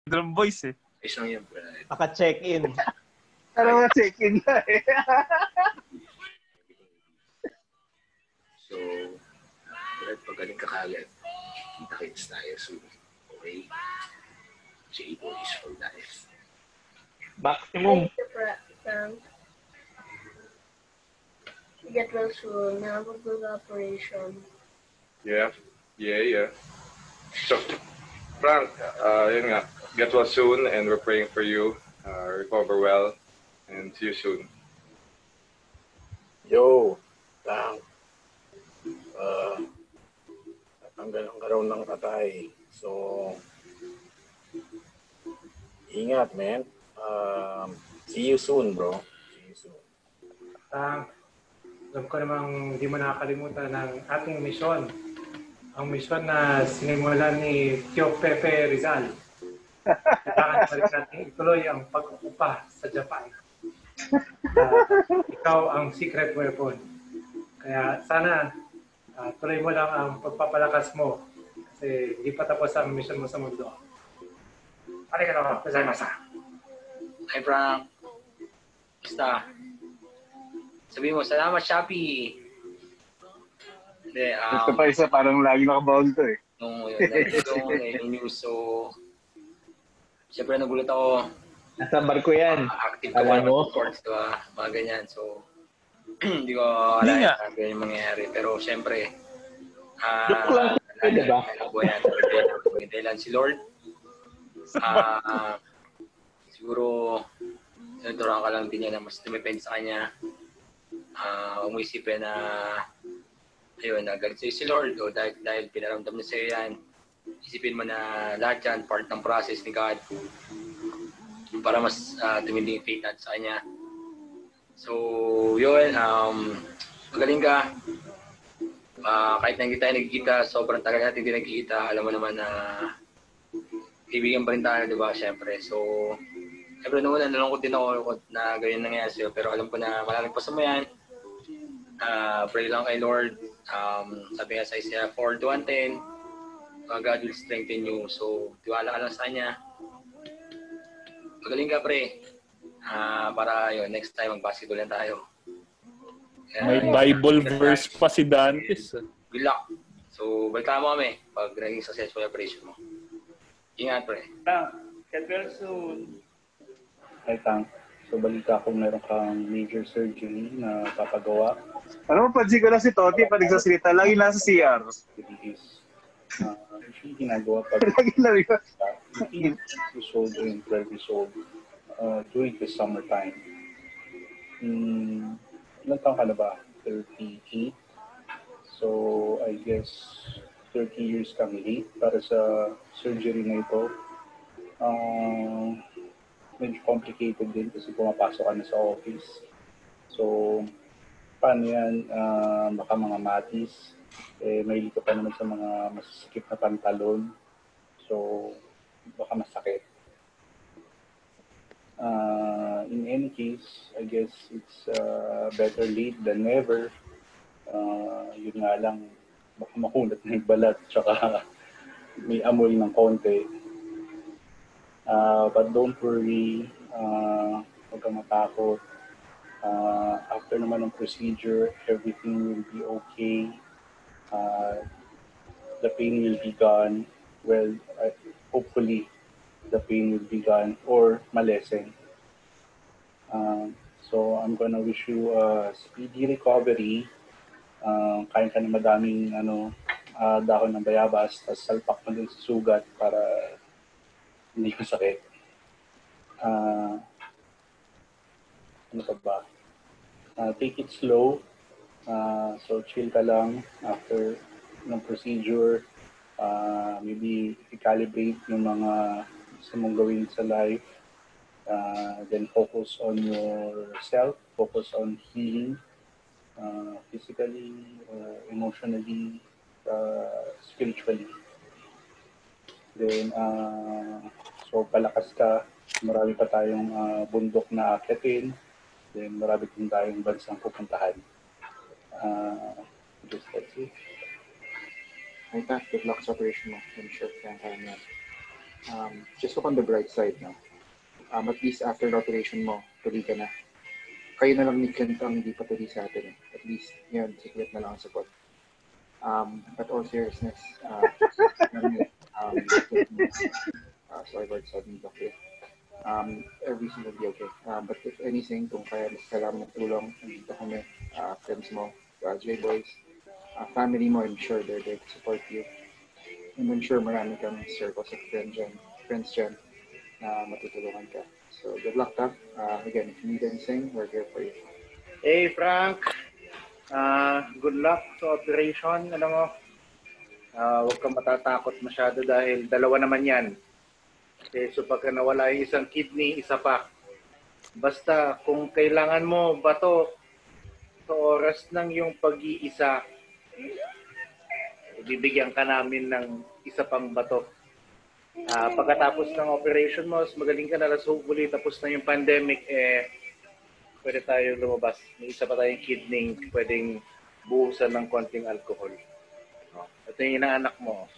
Drum boys eh. Isang yun, bro. Naka-check-in. Pero check-in na eh. So, Brad, pagaling ka kagad. Kita-kits tayo soon. Okay? J-Boy is for life. Maximum. Frank. Get well soon. Have a good operation. Yeah. So, Frank, yun nga. Get well soon and we're praying for you. Recover well and see you soon. Yo, Frank. Natanggal ang karoon ng tatay. So, ingat, man. See you soon, bro. See you soon. Alam ko namang hindi mo nakakalimutan ng ating misyon. Ang misyon na sinimulan ni Tio Pepe Rizal. Kailangan pa rin natin ituloy ang pag-upa sa Japan. Ikaw ang secret weapon. Kaya sana tuloy mo lang ang pagpapalakas mo kasi hindi pa tapos ang misyon mo sa mundo. Arigatou gozaimasu. Hi, Frank. Basta. Sabi mo, salamat, Shopee. Hindi, Ito pa isa, parang lagi nakabound to eh. Nung yung news, so siyempre nagulat ako. Nasa barko yan. Active ka Alam mo? sports, diba? Mga ganyan. So, hindi ko alam na ganyan mangyayari. Pero siyempre, Joke lang, diba? Dahilan si Lord. Siguro, sinuturuan ka lang din niya na mas tumipend sa kanya. Huwag mo isipin na ayun, nagalit sa'yo si Lord o dahil pinaramdam niya sa'yo yan. Isipin mo na lahat yan, part ng process ni God para mas tuminding yung faith natin sa kanya. So, yun, magaling ka. Kahit na hindi tayo nagkikita, sobrang tagal natin hindi nagkikita, alam mo naman na kaibigan pa rin tayo, di ba? Siyempre. So, siyempre noon, nalungkot din ako na ganyan nangyayari sa'yo, pero alam ko na malaking paso mo yan. Pray lang kay Lord. Sabi nga sa Isaiah 4:1-10, God will strengthen you. So, tiwala ka lang sa Kanya. Magaling ka, pre. Para yun, next time mag-basketball lang tayo. May Bible verse pa si Dantes. Good luck. So, balitaan mo kami pag naging successful operation mo. Ingat, pre. Get well soon. Hi, Tank. So, balita kung meron kang major surgery na papagawa. Ano mo, pansin ko lang si Toti, pag nagsasalita, lagi nasa CR. Usually ginagawa pag Lagi na rin. 18 years old and 12 years old during the summertime. Ilang taong ka na ba? 38. So, I guess 30 years kang late para sa surgery na ito. Medyo complicated din kasi pumapasok ka na sa office. So, paano yan? Baka mga matis. May ka pa naman sa mga masasikip na pantalon. So, baka masakit. In any case, I guess it's better late than never. Yun nga lang, baka makulat na yung balat tsaka may amoy ng konti. But don't worry, huwag kang matakot. After naman ng procedure, everything will be okay. The pain will be gone. Well, hopefully, the pain will be gone or malesen. So I'm gonna wish you a speedy recovery. Kain ka na madaming dahon ng bayabas, tapos salpak mo din sa sugat para hindi masakit. Ano pa ba? Take it slow. So chill ka lang after ng procedure. Maybe i-calibrate yung mga gusto mong gawin sa life. Then focus on yourself. Focus on healing. Physically, emotionally, spiritually. Then, so palakas ka. Marami pa tayong bundok na akitin. Then marami din tayong bansang pupuntahan. Just that's it. Ay, good luck sa operation mo. I'm sure kaya kaya niya. just look on the bright side, no? At least after the operation mo, tuloy ka na. Kayo na lang ni Clint ang hindi pa tuloy sa atin. At least, yun, secret na lang ang sagot. But all seriousness, sorry about sudden doctor. Everything will be okay. But if anything, kung kailangan ng tulong, nandito kami, friends mo, J Boys, family mo, I'm sure they're there to support you. And I'm sure marami kang circles of friends dyan na matutulungan ka. So good luck, ha? Again, if you need anything, we're here for you. Hey, Frank. Good luck sa operation. Alam mo, huwag kang matatakot masyado dahil dalawa naman yan. So pagka nawala yung isang kidney, isa pa. Basta kung kailangan mo bato sa oras ng yung pag-iisa, bibigyan ka namin ng isa pang bato. Pagkatapos ng operation mo, magaling ka na, hopefully tapos na yung pandemic, pwede tayo lumabas. May isa pa tayong kidney, pwedeng buhusan ng konting alcohol. Ito yung inaanak mo.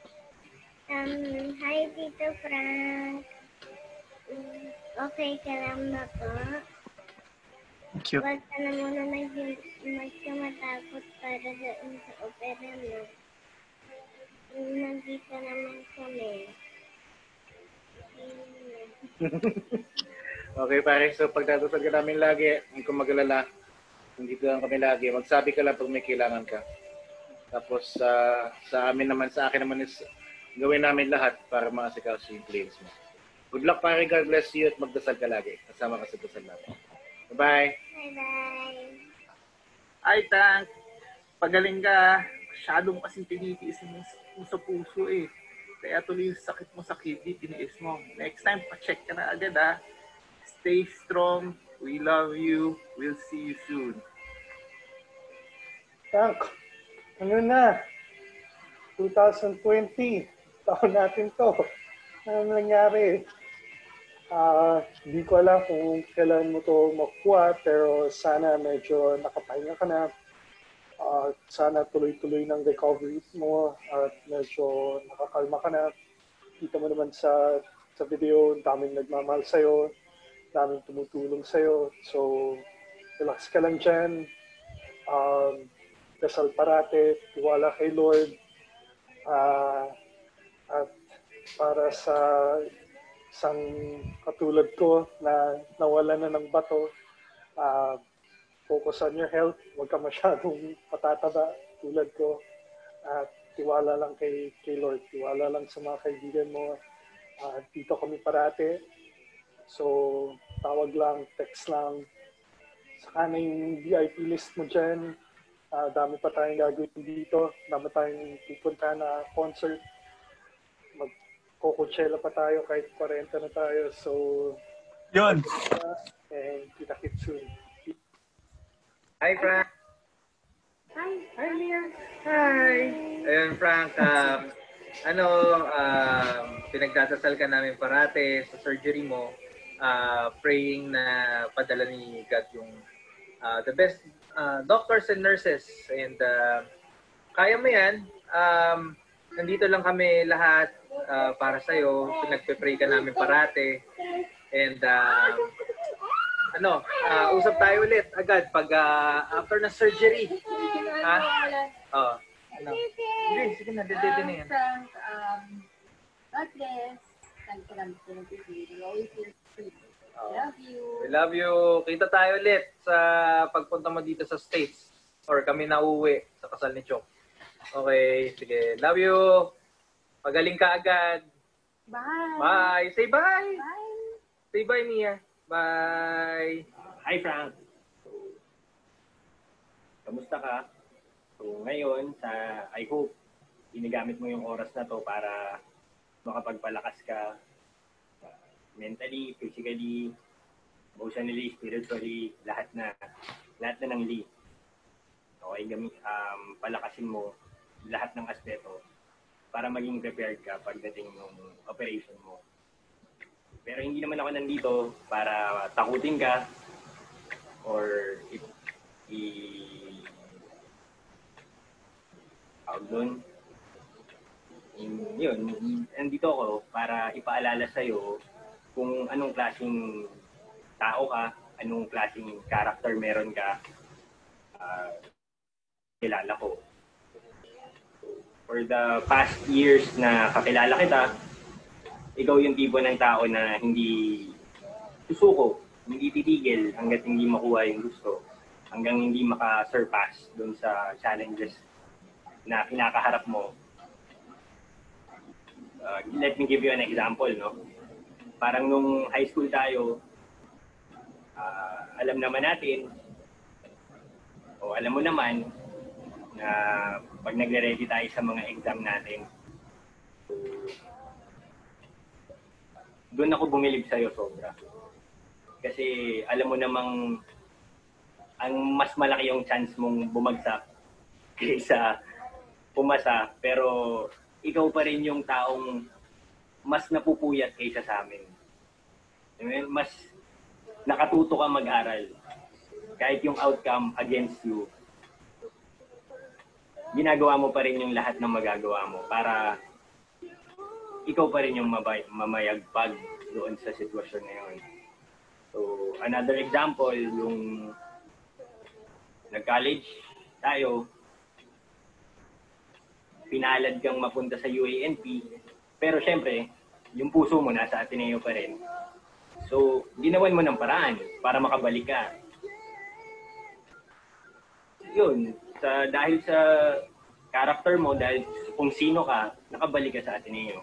Hi, Tito Frank. Okay ka lang na po? Cute. Huwag ka na muna magkamatakot para sa opera mo. Nandito naman kami. Okay, pare. So, pagdadasal ka namin lagi, kung mag-alala, nandito lang kami lagi. Magsabi ka lang pag may kailangan ka. Tapos, sa akin naman is gawin namin lahat para maasikaso yung claims mo. Good luck, pare. God bless you at magdasal ka lagi. Kasama ka sa dasal namin. Bye-bye. Bye-bye. Ay, Tank. Pagaling ka. Masyadong kasing tinitiisin mo sa puso eh. Kaya tuloy yung sakit mo sa kidney, tiniis mo. Next time, pa-check ka na agad ha. Stay strong. We love you. We'll see you soon. Tank, ano na? 2020. Taon natin to. Ano nangyari? Hindi ko alam kung kailan mo to makuha, pero sana medyo nakapahinga ka na. Sana tuloy-tuloy ng recovery mo at medyo nakakalma ka na. Kita mo naman sa video, daming nagmamahal sa'yo, daming tumutulong sa'yo. So, relax ka lang dyan. Dasal parate, tiwala kay Lord. At para sa isang katulad ko na nawala na ng bato, focus on your health. Huwag ka masyadong patataba tulad ko. At tiwala lang kay Lord. Tiwala lang sa mga kaibigan mo. Dito kami parate. So, tawag lang, text lang. Saka na yung VIP list mo dyan. Dami pa tayong gagawin dito. Dami tayong pupunta na concert. Magko-Coachella pa tayo kahit 40 na tayo. So, yun. And kita-kits soon. Hi, Frank. Hi, Leah. Hi. Ayun, Frank. Pinagdadasal ka namin parate sa surgery mo. Praying na padala ni God yung the best doctors and nurses. And kaya mo yan. Nandito lang kami lahat para sa'yo. Pinagpe-pray ka namin parate. And usap tayo ulit agad pag after na surgery. Ha? Oh. Ano? Sige na, dede na yan. Frank, God bless. Thank you. Always feel free. Love you. We love you. Kita tayo ulit sa pagpunta mo dito sa States. Or kami na uwi sa kasal ni Chok. Okay, sige. Love you. Pagaling ka agad. Bye. Bye. Say bye. Bye. Say bye, Mia. Bye. Hi, Frank. Kamusta ka? So, ngayon, I hope, ginagamit mo yung oras na to para makapagpalakas ka mentally, physically, emotionally, spiritually, lahat na ng lead. Okay, palakasin mo lahat ng aspeto para maging prepared ka pagdating ng operation mo. Pero hindi naman ako nandito para takutin ka or Yun, nandito ako para ipaalala sa'yo kung anong klaseng tao ka, anong klaseng character meron ka, kilala ko. For the past years na kakilala kita, ikaw yung tipo ng tao na hindi susuko, hindi titigil hanggat hindi makuha yung gusto, hanggang hindi maka-surpass dun sa challenges na kinakaharap mo. Let me give you an example, no? Parang nung high school tayo, alam naman natin, o alam mo naman, na pag nagre-ready tayo sa mga exam natin, doon ako bumilib sa'yo sobra. Kasi alam mo namang ang mas malaki yung chance mong bumagsak kaysa pumasa, pero ikaw pa rin yung taong mas napupuyat kaysa sa amin. Mas nakatuto ka mag-aral. Kahit yung outcome against you, ginagawa mo pa rin yung lahat ng magagawa mo para ikaw pa rin yung mamayagpag doon sa sitwasyon na yun. So, another example, yung nag-college tayo, pinalad kang mapunta sa UANP, pero syempre, yung puso mo nasa Ateneo pa rin. So, ginawan mo ng paraan para makabalik ka. Yun, dahil sa character mo, dahil kung sino ka, nakabalik ka sa Ateneo.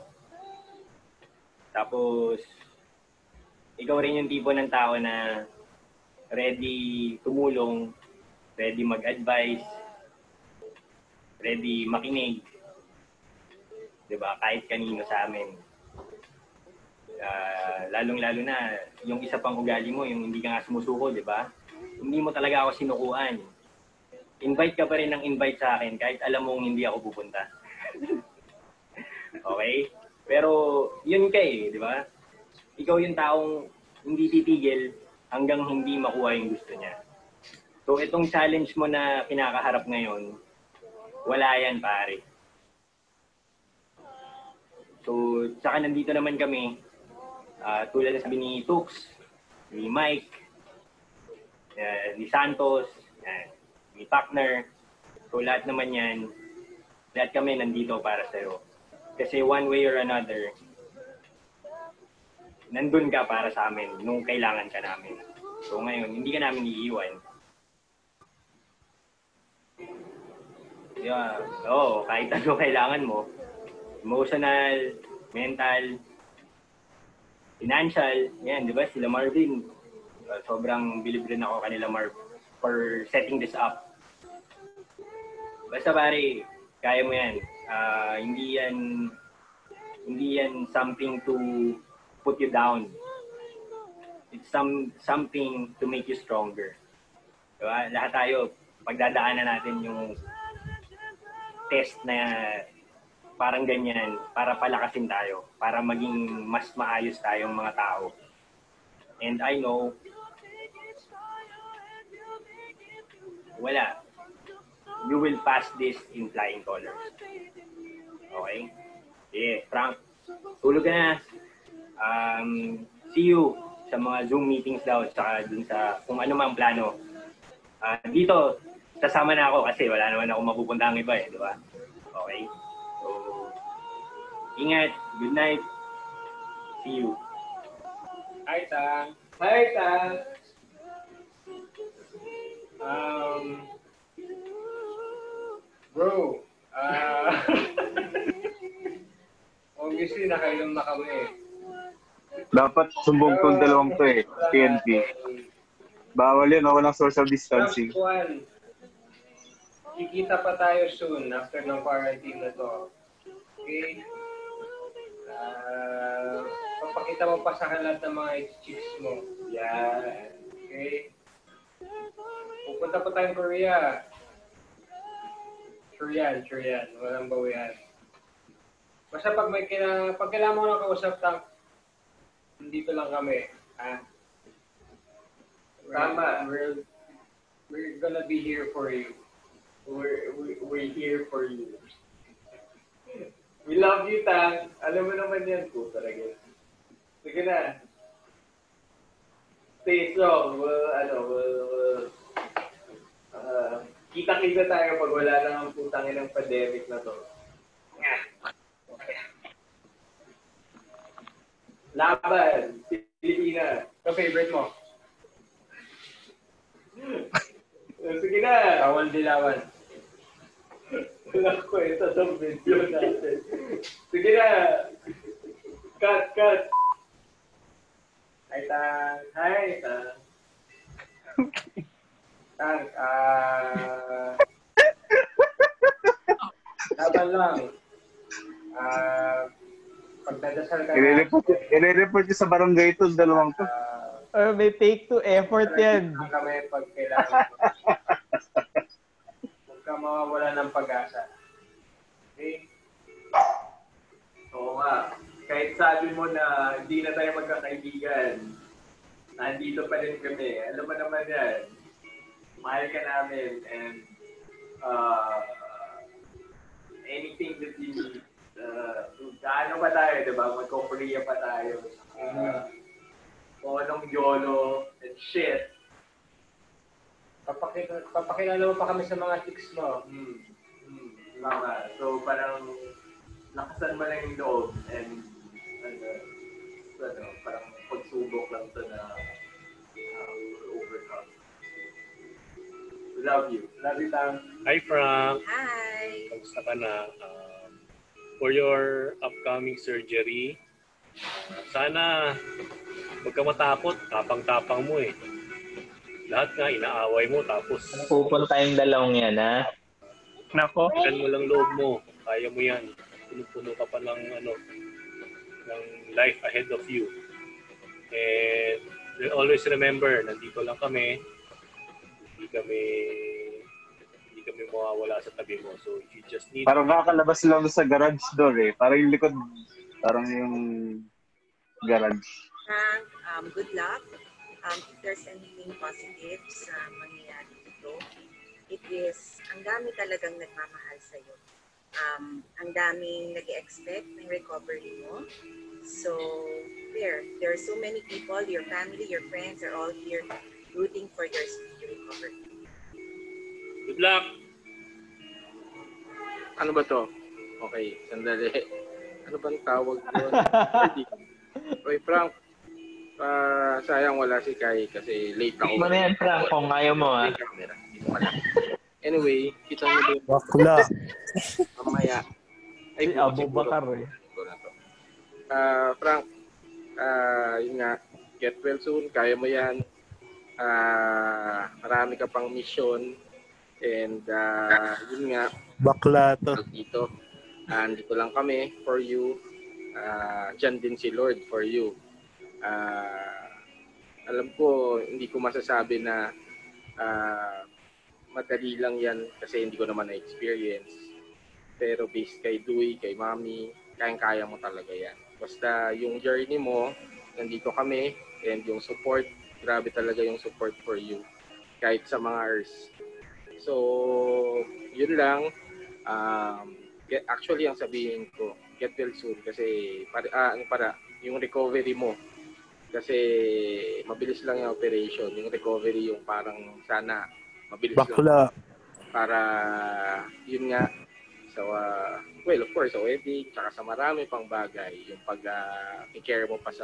Tapos, ikaw rin yung tipo ng tao na ready tumulong, ready mag-advise, ready makinig. Diba? Kahit kanino sa amin. Lalong-lalo na, yung isa pang ugali mo, yung hindi ka nga sumusuko, diba? Hindi mo talaga ako sinukuan. Invite ka pa rin ng invite sa akin kahit alam mong hindi ako pupunta. Okay? Pero yun di ba? Ikaw yung taong hindi titigil hanggang hindi makuha yung gusto niya. So itong challenge mo na kinakaharap ngayon, wala yan pare. So saka nandito naman kami, tulad na sabi ni Tux, ni Mike, ni Santos, ni partner. So lahat naman yan, lahat kami nandito para sa'yo. Kasi one way or another, nandun ka para sa amin nung kailangan ka namin. So ngayon, hindi ka namin iiwan. Yeah. Oo, kahit ano kailangan mo. Emotional, mental, financial. Yan, di ba? Sila Marvin. Sobrang bilib rin ako kanila Marv for setting this up. Basta pare, kaya mo yan. Hindi yan something to put you down. It's something to make you stronger. Diba? Lahat tayo, pagdadaanan natin yung test na parang ganyan para palakasin tayo, para maging mas maayos tayong mga tao. And I know, wala. You will pass this in flying colors. Okay? Yeah, Frank, tulog ka na. See you sa mga Zoom meetings daw saka dun sa kung ano mang plano. Dito, sasama na ako kasi wala naman ako mapupunta ang iba di ba? Okay? So, ingat. Good night. See you. Hi, Tang. Hi, Tang. Bro, obviously nakainom na kami. Dapat sumbong tong dalawang to PNP. Bawal yun, walang social distancing. First one, kikita pa tayo soon after ng quarantine na to. Okay? Papakita mo pa sa lahat ng mga chicks mo. Yan. Okay? Pupunta pa tayong Korea. Sure yan. Walang bawian. Basta pag kailangan mo ng kausap, dito lang kami. Ha? Tama. We're gonna be here for you. We're here for you. We love you, Tang. Alam mo naman yan, puta rin. Sige na. Stay strong. Kita-kita tayo pag wala lang ang putangin ng pandemic na to. Laban. Pilipinas. Ang favorite mo? Sige na. Bawal dilawan. Walang kwenta sa video natin. Sige na. Cut. Hi, Tang. Hi, Tang. Tang, laban lang. Pagdadasal ka I-report nyo sa barangay ito, dalawang to. May take to effort yan. kami pag kailangan mo. Huwag ka mawawala ng pag-asa. Okay? Oo nga. Kahit sabi mo na hindi na tayo magkakaibigan, nandito pa rin kami. Alam mo naman yan. Mahal ka namin and anything that you need. Gaano pa tayo, diba? Magko-Korea pa tayo. Kung anong YOLO and shit. Papakilala mo pa kami sa mga chicks mo. Mama. So parang lakasan mo lang yung loob and parang pagsubok lang ito na overcome. We love you. Love you, Tang. Hi, Frank. Hi. Kamusta ka na? For your upcoming surgery, sana huwag ka matakot. Tapang-tapang mo eh. Lahat nga, inaaway mo tapos... Pupunta yung dalawang yan, ha? Nako. Ilan mo lang loob mo. Kaya mo yan. Puno-puno ka pa ng life ahead of you. And always remember, nandito lang kami. Hindi kami mawawala sa tabi mo. So if you just need... Parang kakalabas lang sa garage door eh. Parang yung likod, parang yung garage. Frank, good luck. If there's anything positive sa mangyayari dito, it is, ang dami talagang nagmamahal sa'yo. Ang daming nag-expect ng recovery mo. So, there are so many people, your family, your friends are all here rooting for your speedy recovery. Good luck! Ano ba to? Okay, sandali. Ano bang tawag doon? Oy, Frank, sayang wala si Kai kasi late ako. Ano yan, Frank, kung ayaw mo, ha? Anyway, kita mo din. Bakla. Mamaya. Ay, si Abu Bakar eh. Frank, yun nga, get well soon, kaya mo yan. Marami ka pang mission. And yun nga, bakla to. Dito lang kami for you. Diyan din si Lord for you. Alam ko, hindi ko masasabi na madali lang yan kasi hindi ko naman na-experience. Pero based kay Dewey, kay Mami, kayang-kaya mo talaga yan. Basta yung journey mo, nandito kami, and yung support, grabe talaga yung support for you. Kahit sa mga ERS. So, yun lang. Actually, ang sabihin ko, get well soon kasi yung recovery mo. Kasi mabilis lang yung operation. Yung recovery, yung parang sana mabilis bakla lang. Para, yun nga, well, of course, sa wedding, tsaka sa marami pang bagay. Yung pag-care mo pa sa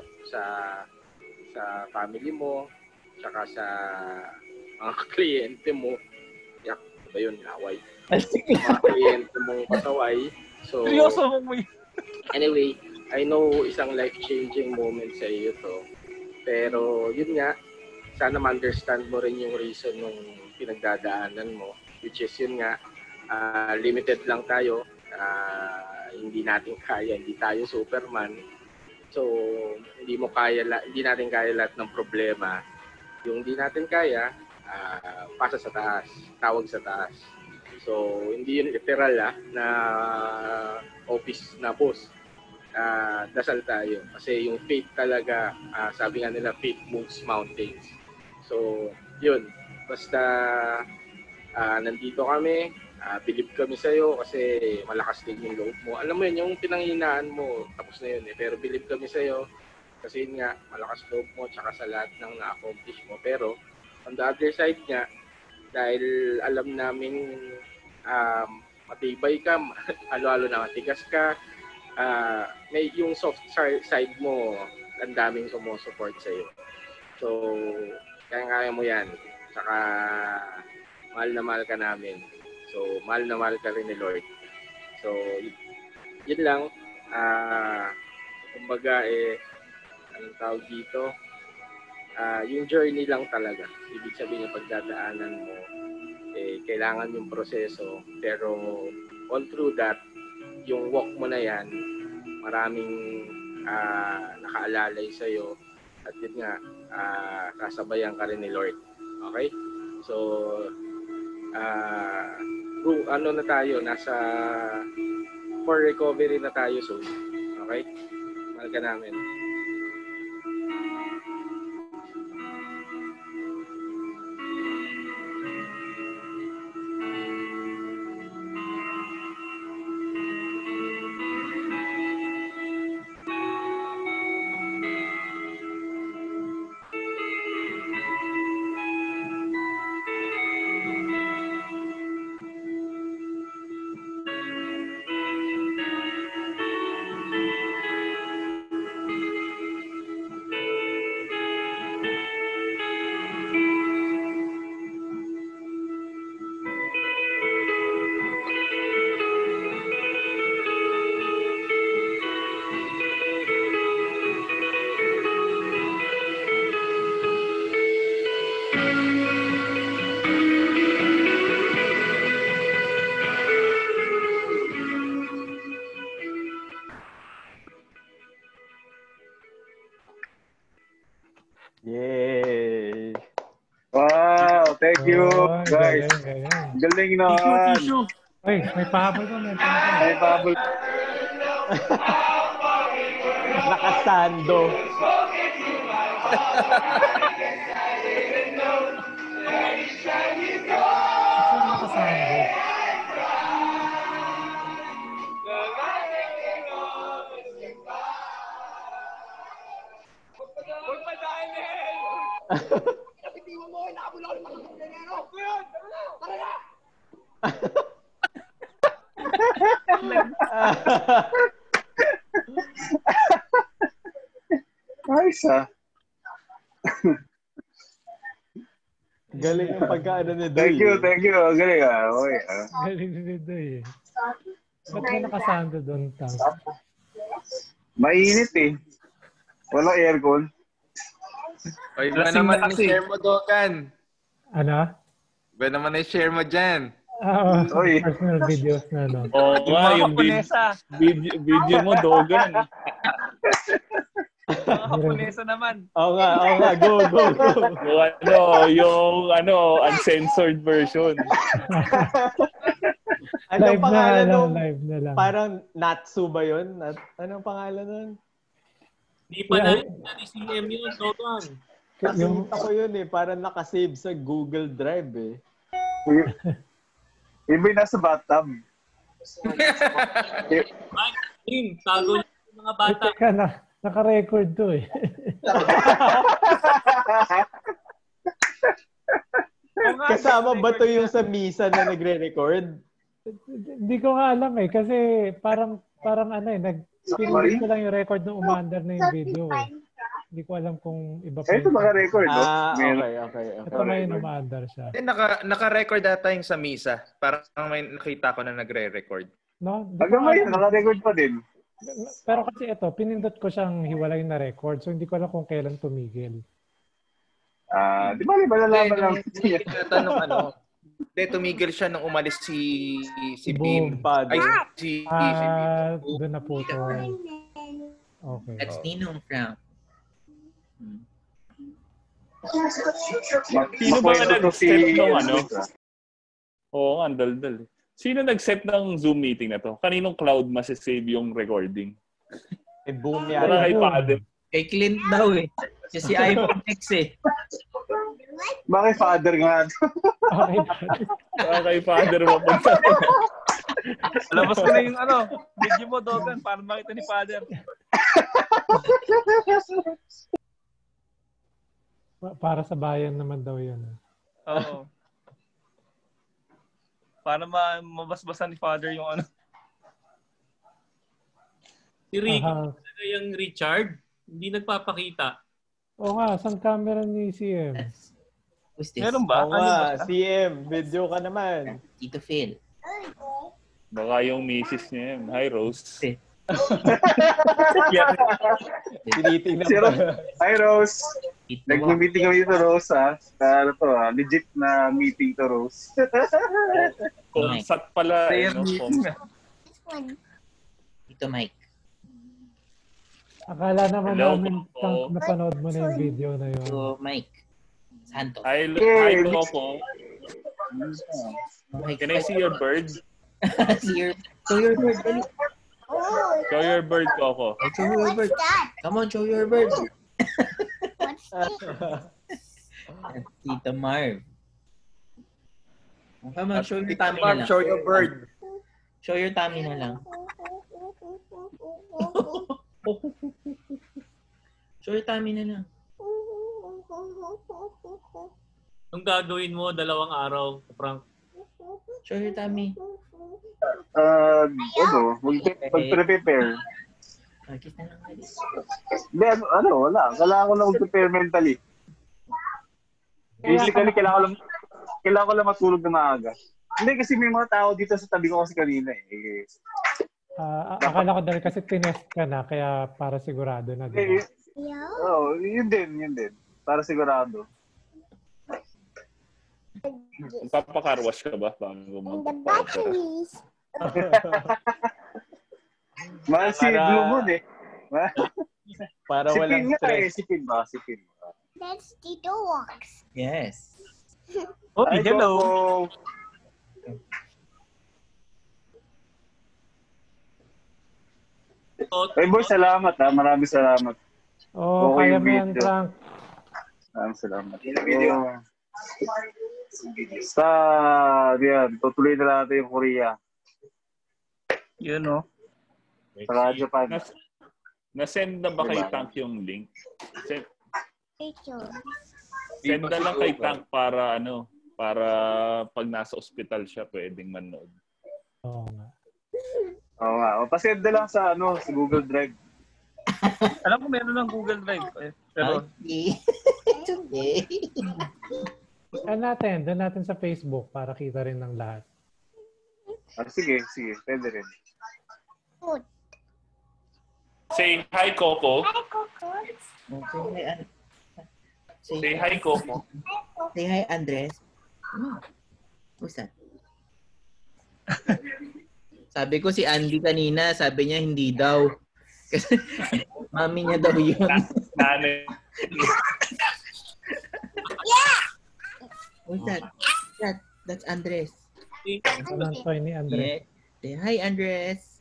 family mo, tsaka sa mga kliyente mo. Yak, ba yun, away. Mga kliyente mong pasaway. So, seryoso mo anyway, I know isang life-changing moment sa iyo to. Pero yun nga, sana ma-understand mo rin yung reason ng pinagdadaanan mo. Which is yun nga, limited lang tayo. Hindi natin kaya, hindi tayo Superman. So, hindi natin kaya lahat ng problema. Yung hindi natin kaya, pasa sa taas, tawag sa taas. So, hindi yun literal na office na boss. Dasal tayo. Kasi yung faith talaga, sabi nga nila, faith moves mountains. So, yun. Basta nandito kami, believe kami sa'yo kasi malakas din yung loob mo. Alam mo yun, yung pinanghinaan mo, tapos na yun eh. Pero believe kami sa'yo kasi yun nga, malakas loob mo tsaka sa lahat ng na-accomplish mo. Pero on the other side nga, dahil alam namin matibay ka, halo-halo na matigas ka, may yung soft side mo, ang daming sumusupport sa'yo. So, kaya mo yan. Tsaka, mahal na mahal ka namin. So, mahal na mahal ka rin ni Lord. So, yun lang. Kumbaga, anong tawag dito? Yung journey lang talaga. Ibig sabihin yung pagdadaanan mo, kailangan yung proseso. Pero, all through that, yung walk mo na yan, maraming nakaalalay sa'yo. At yun nga, kasabayan ka rin ni Lord. Okay? So, ano na tayo, nasa for recovery na tayo soon. Okay? Mahal ka namin. Yay! Wow, thank you, guys. Galing naman. Ay, may pahabol ko. May pahabol. Nakasando. Nice, Galing yung pagkaano ni Doy. Thank you. Galing, okay, Galing ni Doy. Ba't ka nakasando doon, Tang? Mainit eh. Wala aircon. Oy, ba naman i-share mo, Dogan? Ano? Ba naman i-share mo dyan? Personal videos na, no? Oo nga, yung video mo, Dogan. Japonesa naman. Oo nga, go. Yung uncensored version. Anong pangalan nung? Live na lang. Parang Natsu ba yun? Anong pangalan nun? Di pa na CM yun, Dogan. Nakita ko yun eh. Parang nakasave sa Google Drive eh. Iba yung nasa bathtub. Tago niyo yung mga bata. Teka na. Naka-record to eh. Kasama ba to yung sa misa na nagre-record? Hindi ko nga alam eh. Kasi parang pinili ko lang yung record ng umandar na yung video eh. Hindi ko alam kung iba pa. Ito naka-record, no? Okay. Ito may umandar siya. Naka-record data yung sa misa. Parang may nakita ko na nagre-record. No? Hanggang ngayon, naka-record pa din. Pero kasi ito, pinindot ko siyang hiwalay na record. So, hindi ko alam kung kailan tumigil. Di ba malalaman lang. Tumigil siya nung umalis si Boom. Beam. Ay, si Beam. Doon na po ito. Okay. That's Ninong Crown. Sino ba nag-set ng Oo, ang daldal. Sino nag-set ng Zoom meeting na to? Kaninong cloud masasave yung recording? Boom yan. Para kay Father. Kay Clint daw eh. Kasi iPhone X eh. Bakit Father nga? Kay Father mapunta. Labas mo na yung video mo, Dogan, para makita ni Father. Para sa bayan naman daw yun. Oo. Para mabasbasan ni Father yung Si Ricky, yung Richard, hindi nagpapakita. Oo nga, saan camera ni CM? Meron ba? Oo nga, CM, video ka naman. Tito Phil. Baka yung misis niya yun. Hi, Rose. Tinitingnan Si Rose. Hi, Rose. Nag-meeting kami dito, Rose, ha? Legit na meeting to, Rose. Comsat pala. Tito Mike. Akala naman namin napanood mo na yung video na yun. So, Mike. Santos. Hi, Coco. Can I see your bird? Show your bird. Show your bird, Coco. Show your bird. Come on, show your bird. What's that? Tito Marv. Come on, show your tummy na lang. Show your bird. Show your tummy na lang. Show your tummy na lang. Anong gagawin mo 2 araw, Frank? Show your tummy. Mag-prepare. Kiss na lang. Hindi, wala. Kailangan ko lang mag-prepare mentally. Basically, kailangan ko lang matulog na maaga. Hindi, kasi may mga tao dito sa tabi ko kasi kanina eh. Akala ko dahil kasi tinest ka na, kaya para sigurado na. Diba? Yun din. Para sigurado. Papakarwash ka ba? batteries. Mahal si Blue Moon eh. Para walang stress. Sipin ba? That's Tito Walks. Yes. Hello. Hey boy, salamat ha. Maraming salamat. Kaya mo yan, Frank. Maraming salamat. Tutuloy na natin yung Korea. Yun, no? Sa Japan. Na-send na ba kay Tank yung link? Picture. Send na lang kay Tank para pag nasa ospital siya, pwedeng manood. Oo nga. Oo nga. Pasend na lang sa Google Drive. Alam ko meron ng Google Drive. Pero doon natin sa Facebook para kita rin ng lahat. Sige. Pwede rin. Say hi, Coco. Hi, Coco. Say hi, Coco. Say hi, Andres. Who's that? Sabi ko si Andy kanina, sabi niya hindi daw. Kasi mami niya daw yun. Nanay. Who's that? That's Andres. Anong toy ni Andres? Say hi, Andres.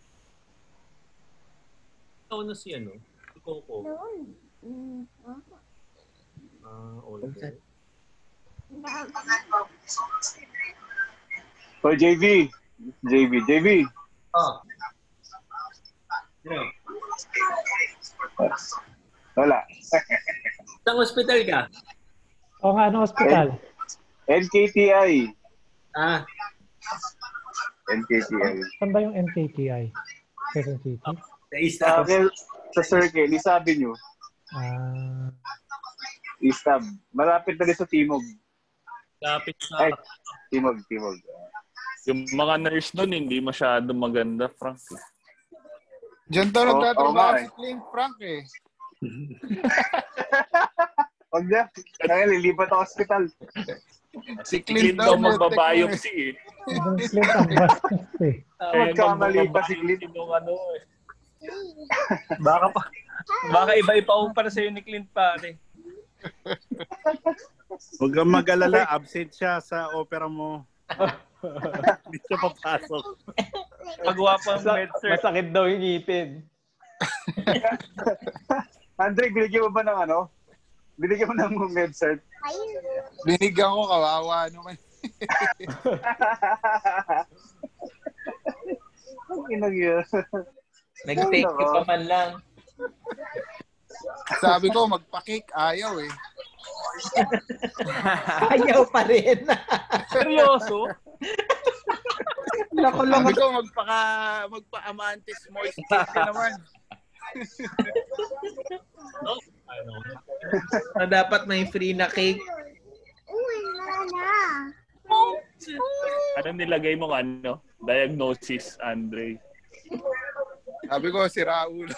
Ikaw na si Coco. Okay. JV. Wala. Saan hospital ka? Oo nga, anong hospital? NKTI. NKTI. Saan ba yung NKTI? Quezon City? Sa Circle, isabi nyo. Istab. Malapit na rin sa Timog. Timog. Yung mga nurse nun, hindi masyado maganda, Frank. Diyan daw nagtatrabaho si Clint Frank eh. Huwag na. Lilipat ako hospital. Si Clint daw magbabiopsy eh. Clint ang bastos eh. Magkamali pa si Clint. Baka iba-iba para sa'yo ni Clint pare. Huwag kang mag-alala, absent siya sa opera mo. Hindi siya papasok. Pagawa pa ang med-cert. Masakit daw yung ngipin. Andre, binigyan mo ba ng Binigyan mo ng med-cert? Binigyan ko, kawawa naman. Ang inang yun. Nag-thank you pa man lang. Sabi ko, magpa-cake. Ayaw eh. Ayaw pa rin. Seryoso? Sabi ko, magpa-amantis moist cake ka naman. So, dapat may free na cake. Uy, wala. Ano nilagay mo diagnosis, Andre? Sabi ko, si Raul.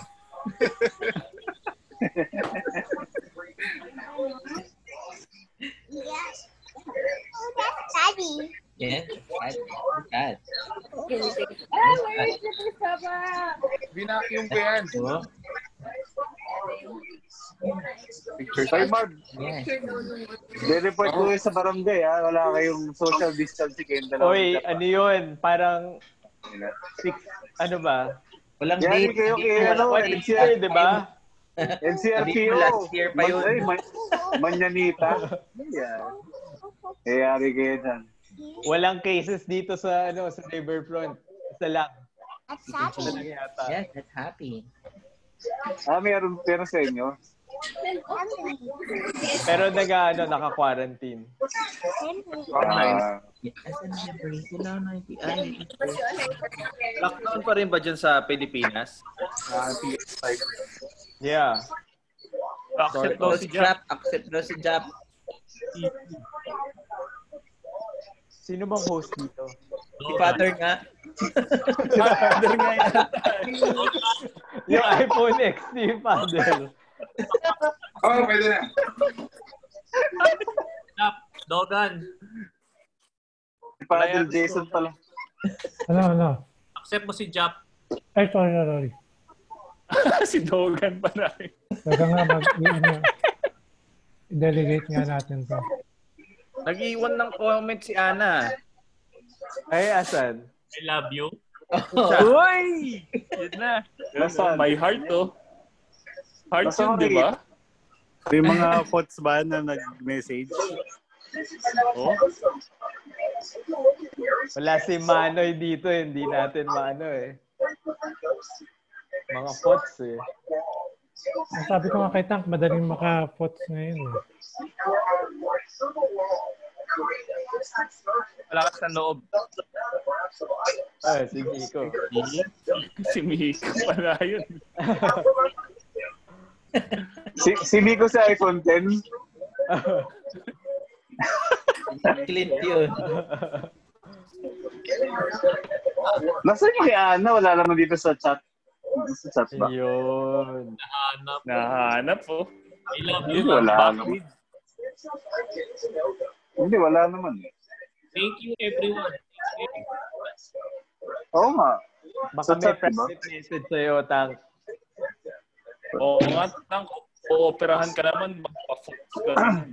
Yes. Oh, that's Daddy. Yeah, dad. Where's the Papa? Binakyong ko yan. Pictures. Ay, Marv. Yes. De-report ko sa barangay, ha? Wala kayong social distancing. Oy, ano yun? Parang 6, ano ba? Walang Yari date. kayo NCR, di ba? NCRPO. Last year pa yun. Manyanita. Yari kayo dyan. Walang cases dito sa sa Riverfront. Isa lang. That's Daddy. Isa lang yata. Yes, that's happy. Meron sa inyo? Pero naka-quarantine. Lockdown pa rin ba dyan sa Pilipinas? Yeah. Accept daw si Jap. Accept daw si Jap. Sino bang host dito? Si Father nga. Father nga yata. Yung iPhone XT, Father. Oh, pwede na. Jap, Dogan. Father Jason pala. Ano? Accept mo si Jap. Ay, sorry. Si Dogan pala. Teka nga, i-delegate nga natin to. Nag-iwan ng comment si Ana. Ay, asan? I love you. Uy! Yun na. My heart, oh. Heart yun, di ba? May mga quotes ba na nag-message? Oh. Wala si Manoy dito, hindi natin mga pots eh. Sabi ko nga kay Tank, madaling maka-pots ngayon eh. Malakas ng loob. Si Miko. Si Miko pala yun. Si Miko sa iPhone 10. Clint yun. Nasaan yung kay Ana? Wala naman dito sa chat. Sa chat ba? Yun. Nahanap po. I love you. Wala naman. Hindi, wala naman. Thank you, everyone. Oo nga. Baka may private message sa'yo, Tank. Oo nga, Tank. Ooperahan ka naman. Magpa-fox ka naman.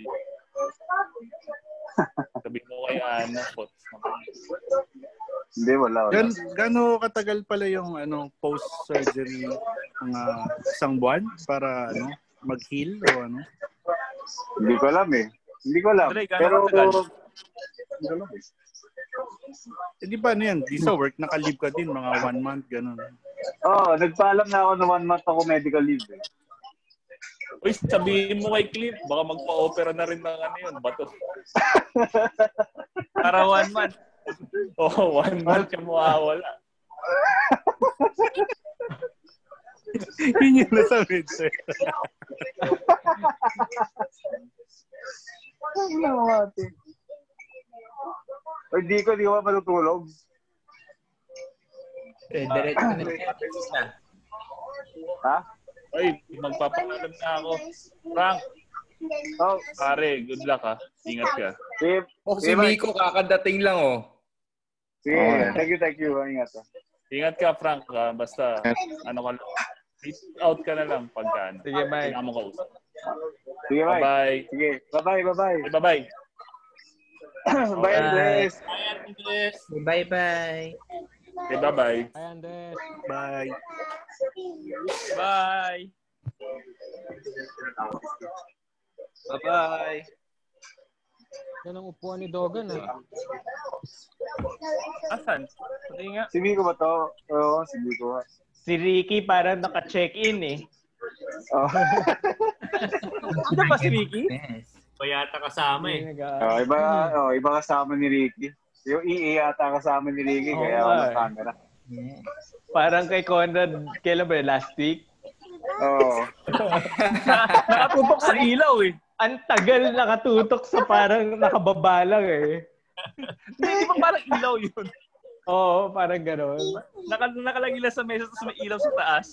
Sabi mo kay Ana, fox naman. Hindi, wala. Gano'ng katagal pala yung post-surgery? Mga isang buwan para mag-heal o ano? Hindi ko alam eh. Pero hindi pa yan? Di sa work, naka-leave ka din, mga 1 month, gano'n. Nagpaalam na ako na 1 month ako medical leave eh. Uy, sabihin mo kay Clint, baka magpa-opera na rin ng bato. Para 1 month. Oo, 1 month siya mawawala. Yun yung nasabi, sir. Di ko ba matutulog? Diretso na. Ha? Ay, magpapaalam na ako. Frank. Pare, good luck ha. Ingat ka. Si Miko kakadating lang Sige, thank you. Ingat ha. Ingat ka, Frank ha. Basta, reach out ka na lang pagka Sige, Mike. Kailangan mo kausap. Sige, Mike. Bye-bye. Sige, bye-bye. Bye-bye. Bye, Andres. Bye-bye. Okay, bye-bye. Bye, Andres. Bye. Bye. Bye-bye. Yan ang upuan ni Dogan. Asan? Pati nga. Si Vico ba to? Oo, si Vico. Si Ricky parang naka-check-in eh. Oh. Ano ba si Ricky? Payata kasama eh. Iba kasama ni Ricky. Yung yata kasama ni Ricky, kaya walang camera. Parang kay Conrad, kailan ba last week? Oo. Nakatutok sa ilaw eh. Ang tagal nakatutok sa parang nakababa lang eh. Hindi ba parang ilaw yun? Oo, parang gano'n. Nakalagila sa mesa tapos may ilaw sa taas.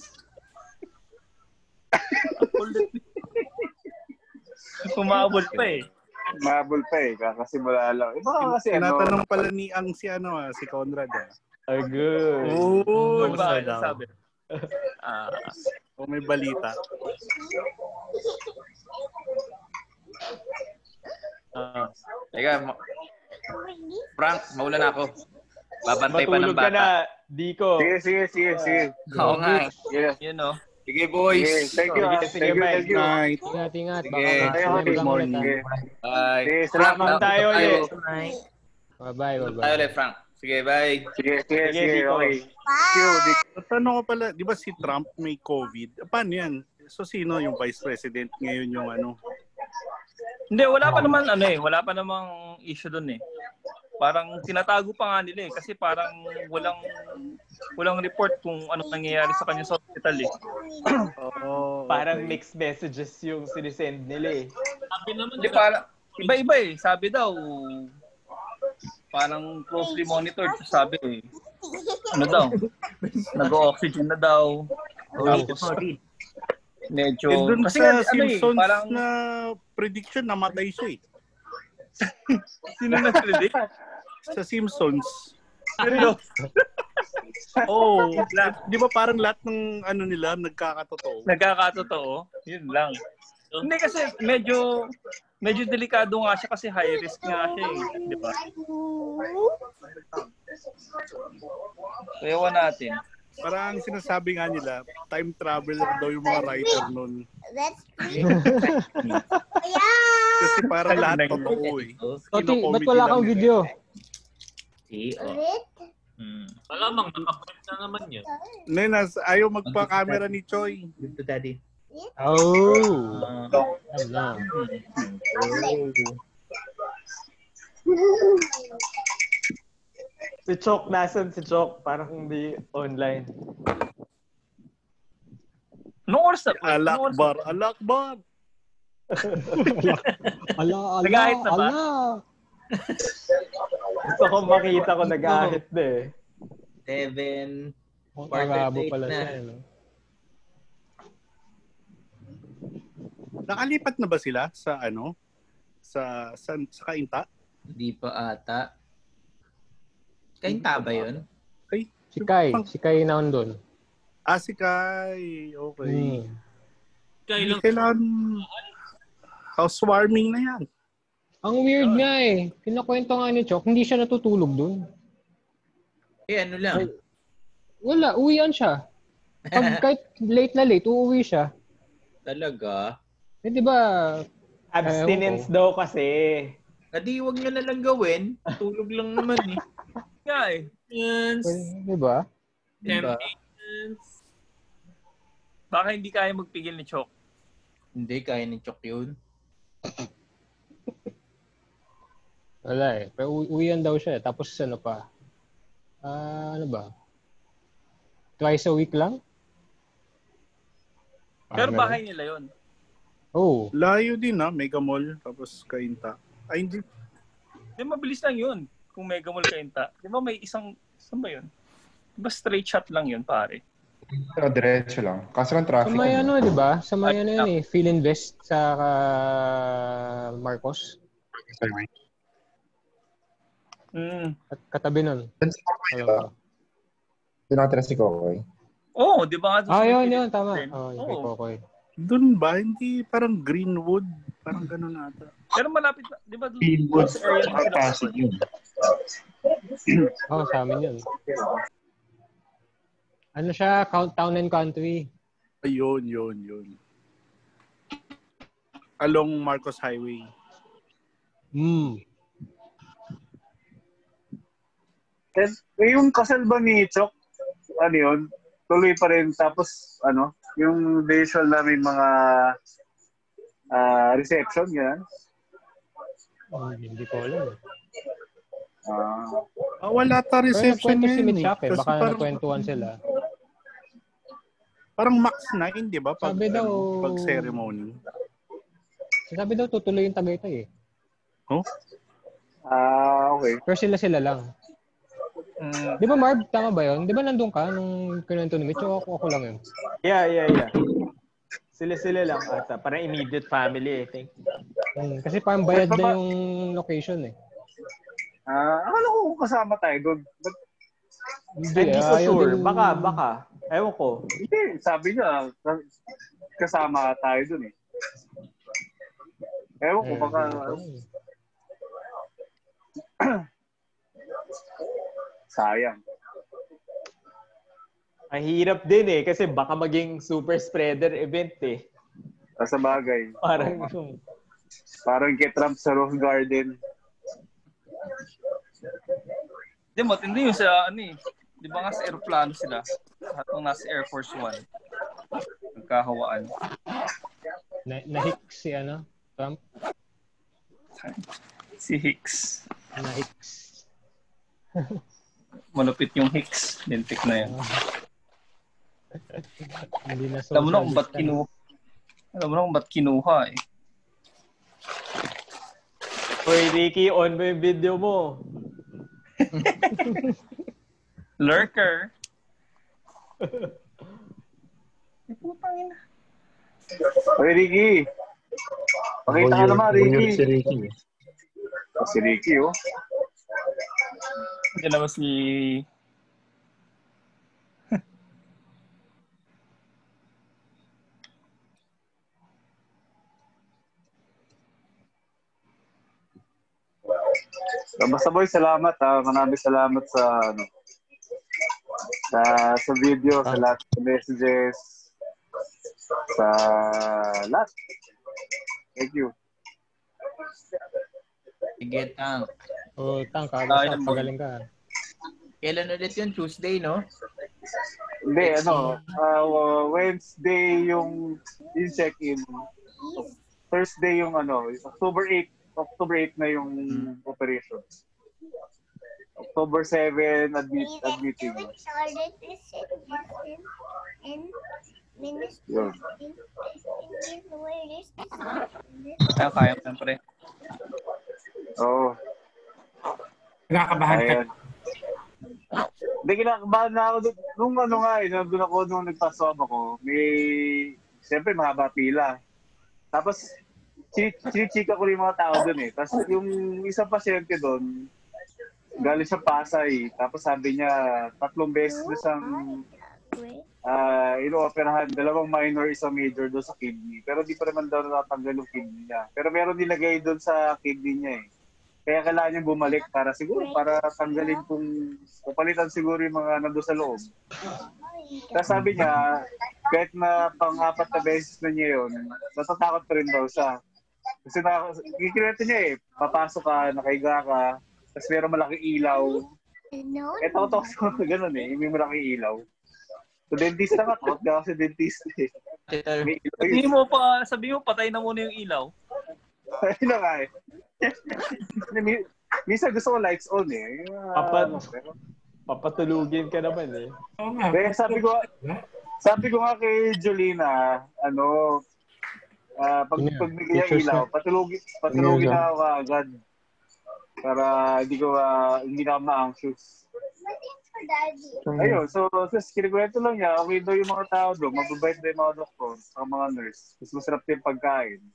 Umabol pa eh. Umabol pa eh, kakasimula lang. Iba kasi tinatanong pala ni Ang si Conrad. Good. Oh, ba sabi? O may balita. Teka, Frank, mauna na ako. Babantay pa ng Matulog ka na, bata. Diko. Sige. Oo nga. Yeah. Yun o. Sige, boys. Thank you. Good night. Ingat. Good morning. Bye. Salamat tayo ulit. Bye-bye. Tayo ulit, Frank. Sige, bye. Sige. Okay. Tanong ko pala, di ba si Trump may COVID? Paano yan? So, sino yung Vice President ngayon yung ano? Hindi, wala pa namang issue doon eh. Parang tinatago pa nga nila eh kasi parang walang report kung anong nangyayari sa kanya sa hospital eh. Parang mixed messages yung sinisend nila eh. Sabi naman parang iba-iba eh. Sabi daw parang closely monitored. Sabi eh. Ano daw? Nag-oxygen na daw. Medyo doon kasi sa Simpsons parang na prediction namatay siya eh. Sino na-predict? Sa Simpsons. Seryo? Di ba parang lahat ng ano nila nagkakatotoo? Nagkakatotoo? Yun lang. Hindi kasi medyo delikado nga siya kasi high risk nga siya eh. Di ba? Ewan natin. Parang sinasabi nga nila, time traveler daw yung mga writer nun. Kasi parang lahat totoo eh. Toti, ba't wala kang video? Malamang nakaprint na naman yun. Nenas, ayaw magpa-camera ni Choi. Dito, Daddy. Si Chok, nasan si Chok? Parang hindi online. Anong oras na? Alakbar. Nag-ahit na ba? Gusto ko makita ko nag-ahit na eh. 7. Magabo pala siya. Nakalipat na ba sila sa ano? Sa Kainta? Hindi pa ata. Kainta ba yun? Si Kai na doon. Si Kai. Okay. Kailan housewarming na yan. Ang weird nga eh. Kinakwento nga ni Chok, hindi siya natutulog doon. Ano lang? Wala, uwian siya. Pag kahit late na late, uuwi siya. Talaga? Di ba? Abstinence daw kasi. Kadi, wag nyo na lang gawin. Tulog lang naman eh. Nga eh. Di ba? Baka hindi kaya magpigil ni Chok. Hindi, kaya ni Chok yun. Wala eh. Pero uwian daw siya. Tapos ano pa? Ano ba? Twice a week lang? Pero bahay nila yun. Oh. Layo din Mega Mall. Tapos Kainta. Ay, hindi. Di mabilis lang yun. Kung Mega Mall Kainta. Di ba may isang, saan ba yun? Di ba straight shot lang yun, pare? Diretso lang. Kaso lang traffic. Sa may di ba? Sa may yun eh. Philinvest sa Marcos. At katabi nun. Doon nakatira si Kokoy. Oo, di ba nga? Yun. Tama. Yung kay Kokoy. Doon ba? Hindi parang Greenwood? Parang gano'n ata. Pero malapit, di ba? Greenwood. Pasig yun. Sa amin yun. Ano siya? Town and Country. Ayun. Along Marcos Highway. Yung kasal ba ni Chok, ano yun, tuloy pa rin. Tapos, yung visual na may mga reception, yan. Hindi ko alam. Wala ta reception ngayon. Si Mitch Mitch, baka nakwentuhan sila. Parang max 9, di ba? Pag, sabi daw, pag ceremony. Sabi daw, tutuloy yung Tagaytay eh. Oh? Okay. Pero sila lang. Di ba Marv, tama ba yun? Di ba nandun ka nung kinento ni Mitch o ako lang yun? Yeah. Sila lang ata. Parang immediate family, I think. Kasi parang bayad na yung location eh. Akala ko kasama tayo doon. Hindi ko sure. Baka. Ewan ko. Hindi, sabi niya, kasama tayo doon eh. Ewan ko, baka... Sayang. Ang hirap din eh, kasi baka maging super spreader event eh. Sa bagay. Parang kay Trump sa Rose Garden. Hindi, matindi yung sa di ba nga sa aeroplano sila? Lahat ng nasa Air Force One. Nagkahawaan. Na-Hicks si Trump? Si Hicks. Na-Hicks. Malupit yung Hicks. Lintik na yan. Hindi na alam mo na kung ba't kinuha eh. Hoy, Ricky, on mo yung video mo. Lurker. Hoy, Ricky. Pakita ka naman, Ricky. Si Ricky. Si Ricky, oh. Hindi naman si... Basta boy, salamat Maraming salamat sa video, sa lahat ng messages, sa lahat. Thank you. Sige, Tank. Tank, pagaling ka. Kailan ulit yun? Tuesday, no? Hindi, Wednesday yung check-in. Thursday yung October 8 na yung operation. October 7 admitting. Kaya siyempre. Oo. Nakakabahan ka. Hindi, kinakabahan na ako. Nung nandun ako nung nagpa-swab ako, siyempre mahaba pila. Tapos, chika ko rin mga tao doon eh. Tapos yung isang pasyente doon, galing sa Pasay. Tapos sabi niya, 3 beses na siyang ino-operahan. 2 minor, 1 major doon sa kidney. Pero di pa naman daw natatanggal yung kidney niya. Pero meron nilagay doon sa kidney niya eh. Kaya kailangan niya bumalik para tanggalin papalitan siguro yung mga nandun sa loob. Tapos sabi niya, kahit na pang-4 na beses na niya yun, natatakot pa rin daw siya. Kasi kikireto niya eh, papasok ka, nakahiga ka, tapos meron malaking ilaw. Takot sa gano'n eh, may malaking ilaw. So dentista ka, takot ka kasi dentista eh. Sabi mo, patay na muna yung ilaw. Ayun na nga eh. Minsan gusto ko lights on eh. Papatulugin ka naman eh. Kaya sabi ko nga kay Jolina, pag bigay ang ilaw, patulugin na ako agad. Para hindi na ma-anxious. Ayun, so kinikwento lang niya, okay daw yung mga tao doon, mababait daw yung mga doktor, ang mga nurse. Mas masarap din pagkain.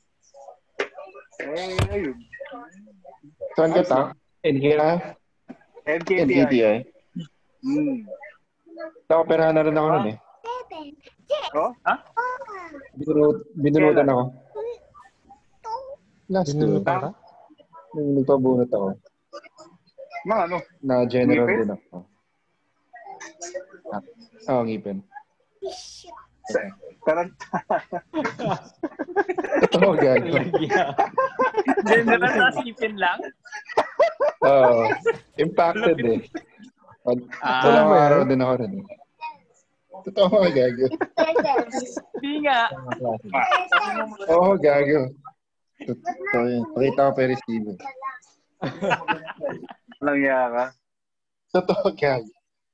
Ayun. Saan ka ta? NKTI. Nakoperahan na rin ako nun eh. Oh? Ha? Binunutan ako. Last year. Binunutan ka? Nung nagpabunot ako. Na general din ako. Ngipin. Totoo gago. General na sipin lang? Impacted eh. Dalawang araw din ako rin. Totoo ka, gago. Hindi nga. Oo, gago. Totoo yun. Pakita ko pa yung receiver. Langya ka. Totoo, gago.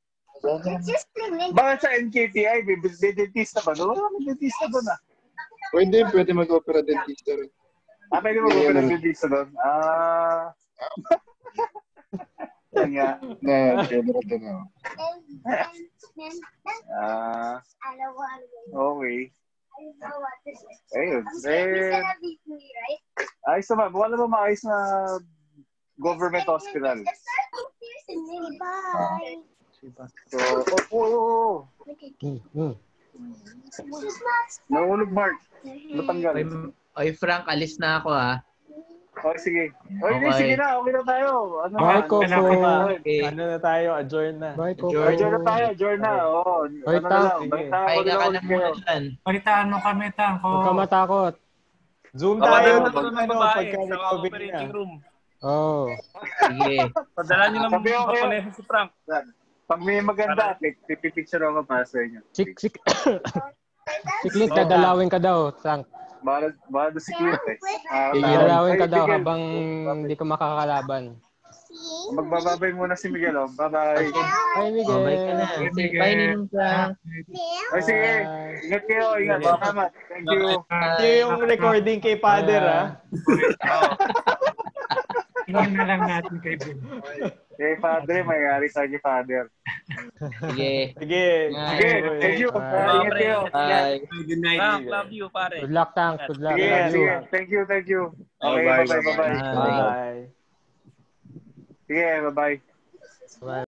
Bakit sa NKTI, dentista ba doon? Dentista doon ah. Pwede mag-opera dentista rin. Pwede mag-opera dentista doon? Langya. General din ako. Okay. Ayun. Ayos naman. Mukha naman maayos na government hospital. Bye. So, nahulog, Mark. Natanggal. Oy, Frank, alis na ako ha. Sige. Okay. Sige na. Okay na tayo. Bye, Coco. Ano na tayo? Adjourn na. Bye, Coco. Adjourn na. Oo. Oy, Tang. Balitaan mo kami, Tang. Huwag ka matakot. Zoom tayo. Pagka operating room. Oh. Sige. Padala nyo ng papanesa si Frank. Pag may maganda, pipicture ako para sa inyo. Siklit, dadalawin ka daw, Frank. Bala siklit eh. Dadalawin ka daw habang hindi ka makakalaban. Magbababay muna si Miguel. Bye-bye. Bye, Miguel. Bye ka na. Bye, Ninong Frank. Sige. Ingat kayo. Ingat. Salamat. Thank you. Yung recording kay Father, ha? Tingnan na lang natin kay Ben. Eh, Padre, mayari sa kay Father. Sige. Thank you. Ingat kayo. Bye. Good night. Frank, love you, pare. Good luck, Tank. Good luck. Sige. Thank you. Okay, bye-bye. Bye. Sige, bye-bye. Bye.